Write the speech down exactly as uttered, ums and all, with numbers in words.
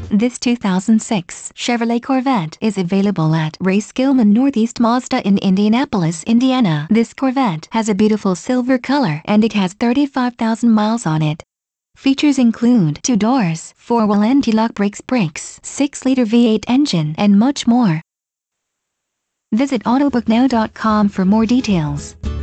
This two thousand six Chevrolet Corvette is available at Ray Skillman Northeast Mazda in Indianapolis, Indiana. This Corvette has a beautiful silver color and it has thirty-five thousand miles on it. Features include two doors, four-wheel anti-lock brakes, brakes, six liter V eight engine, and much more. Visit autobook now dot com for more details.